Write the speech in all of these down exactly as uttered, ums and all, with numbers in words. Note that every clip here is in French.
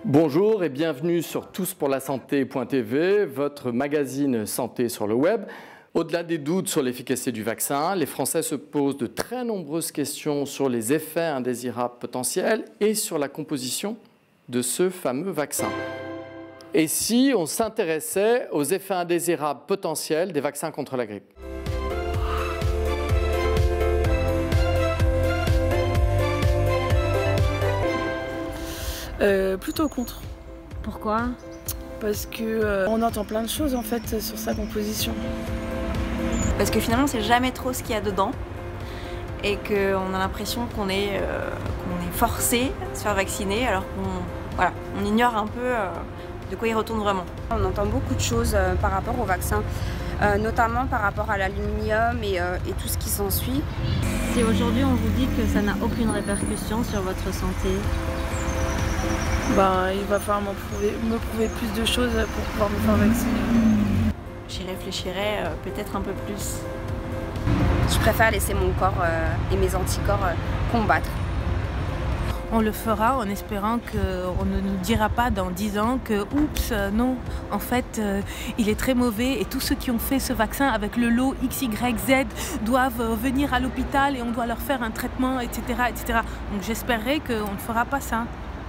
Bonjour et bienvenue sur tous pour la santé point T V, votre magazine santé sur le web. Au-delà des doutes sur l'efficacité du vaccin, les Français se posent de très nombreuses questions sur les effets indésirables potentiels et sur la composition de ce fameux vaccin. Et si on s'intéressait aux effets indésirables potentiels des vaccins contre la grippe ? Euh, plutôt contre. Pourquoi? Parce que euh, on entend plein de choses en fait sur sa composition. Parce que finalement, on sait jamais trop ce qu'il y a dedans et qu'on a l'impression qu'on est, euh, qu'on est forcé à se faire vacciner alors qu'on voilà, on ignore un peu euh, de quoi il retourne vraiment. On entend beaucoup de choses euh, par rapport au vaccin, euh, notamment par rapport à l'aluminium et, euh, et tout ce qui s'ensuit. Si aujourd'hui on vous dit que ça n'a aucune répercussion sur votre santé, ben, il va falloir prouver, me prouver plus de choses pour pouvoir me faire vacciner. J'y réfléchirai euh, peut-être un peu plus. Je préfère laisser mon corps euh, et mes anticorps euh, combattre. On le fera en espérant qu'on ne nous dira pas dans dix ans que « Oups, non, en fait, euh, il est très mauvais et tous ceux qui ont fait ce vaccin avec le lot X Y Z doivent euh, venir à l'hôpital et on doit leur faire un traitement, et cetera et cetera » Donc j'espérerais qu'on ne fera pas ça.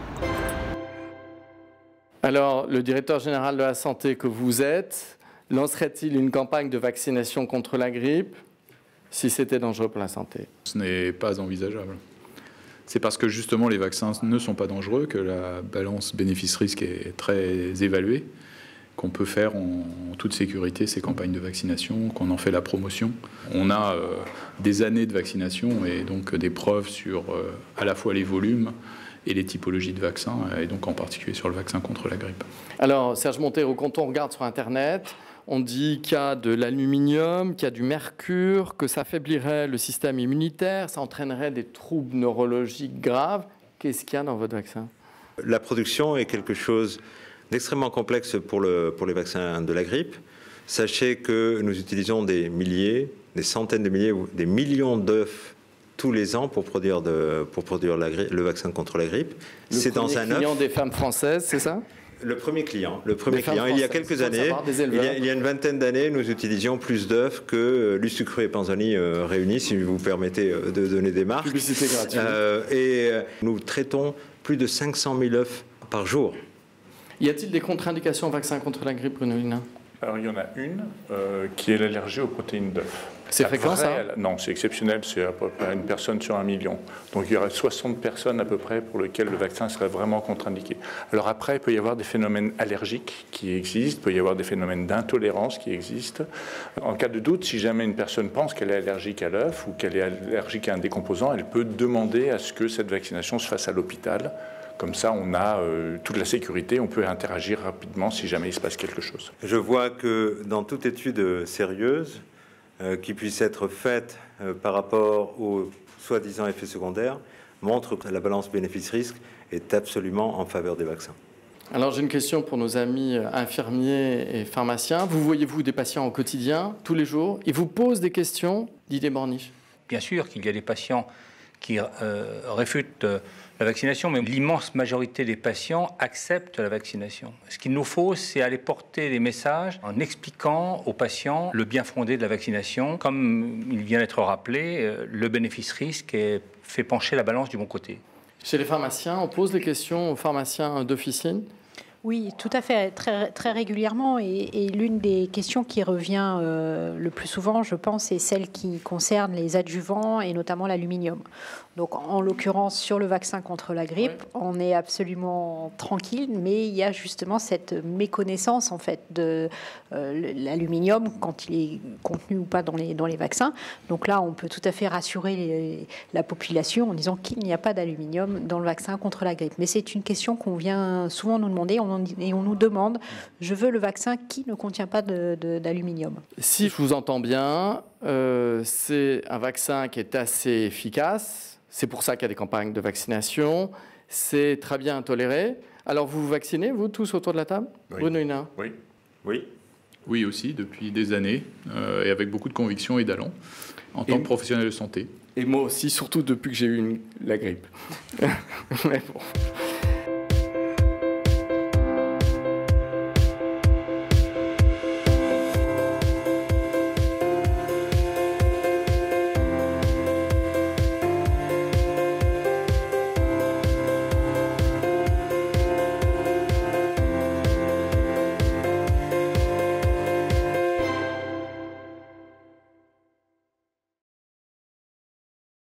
Alors, le directeur général de la santé que vous êtes, lancerait-il une campagne de vaccination contre la grippe si c'était dangereux pour la santé? Ce n'est pas envisageable. C'est parce que justement les vaccins ne sont pas dangereux que la balance bénéfice-risque est très évaluée, qu'on peut faire en toute sécurité ces campagnes de vaccination, qu'on en fait la promotion. On a euh, des années de vaccination et donc des preuves sur euh, à la fois les volumes et les typologies de vaccins, et donc en particulier sur le vaccin contre la grippe. Alors, Serge Montero, quand on regarde sur Internet, on dit qu'il y a de l'aluminium, qu'il y a du mercure, que ça affaiblirait le système immunitaire, ça entraînerait des troubles neurologiques graves. Qu'est-ce qu'il y a dans votre vaccin? La production est quelque chose d'extrêmement complexe pour, le, pour les vaccins de la grippe. Sachez que nous utilisons des milliers, des centaines de milliers, des millions d'œufs tous les ans pour produire, de, pour produire la, le vaccin contre la grippe. C'est dans un œuf. Le client des femmes françaises, c'est ça? Le premier client. Le premier client. Il y a quelques années, il y a, il y a une vingtaine d'années, nous utilisions plus d'œufs que Lustucru et Panzani euh, réunis, si vous permettez de donner des marques. Publicité gratuite. Euh, et nous traitons plus de cinq cent mille œufs par jour. Y a-t-il des contre-indications au vaccin contre la grippe, Bruno Hulin? Alors, il y en a une euh, qui est l'allergie aux protéines d'œufs. C'est fréquent, ça? Non, c'est exceptionnel, c'est à peu près une personne sur un million. Donc il y aurait soixante personnes à peu près pour lesquelles le vaccin serait vraiment contre-indiqué. Alors après, il peut y avoir des phénomènes allergiques qui existent, il peut y avoir des phénomènes d'intolérance qui existent. En cas de doute, si jamais une personne pense qu'elle est allergique à l'œuf ou qu'elle est allergique à un décomposant, elle peut demander à ce que cette vaccination se fasse à l'hôpital. Comme ça, on a euh, toute la sécurité, on peut interagir rapidement si jamais il se passe quelque chose. Je vois que dans toute étude sérieuse, euh, qui puisse être faite euh, par rapport aux soi-disant effets secondaires, montre que la balance bénéfice-risque est absolument en faveur des vaccins. Alors j'ai une question pour nos amis infirmiers et pharmaciens. Vous voyez-vous des patients au quotidien, tous les jours? Ils vous posent des questions, Didier Borniche? Bien sûr qu'il y a des patients qui euh, réfutent euh, la vaccination, mais l'immense majorité des patients acceptent la vaccination. Ce qu'il nous faut, c'est aller porter des messages en expliquant aux patients le bien fondé de la vaccination. Comme il vient d'être rappelé, euh, le bénéfice-risque fait pencher la balance du bon côté. Chez les pharmaciens, on pose des questions aux pharmaciens d'officine? Oui, tout à fait, très, très régulièrement. Et, et l'une des questions qui revient euh, le plus souvent, je pense, c'est celle qui concerne les adjuvants et notamment l'aluminium. Donc, en l'occurrence, sur le vaccin contre la grippe, oui, on est absolument tranquille, mais il y a justement cette méconnaissance en fait de euh, l'aluminium quand il est contenu ou pas dans les, dans les vaccins. Donc là, on peut tout à fait rassurer les, la population en disant qu'il n'y a pas d'aluminium dans le vaccin contre la grippe. Mais c'est une question qu'on vient souvent nous demander on, et on nous demande, je veux le vaccin qui ne contient pas d'aluminium. Si je vous entends bien, euh, c'est un vaccin qui est assez efficace. C'est pour ça qu'il y a des campagnes de vaccination. C'est très bien toléré. Alors, vous vous vaccinez, vous, tous autour de la table? Oui. Bruno Hulin? Oui. Oui. Oui aussi, depuis des années, euh, et avec beaucoup de conviction et d'allant, en tant et, que professionnel de santé. Et moi aussi, surtout depuis que j'ai eu une, la grippe. Mais bon.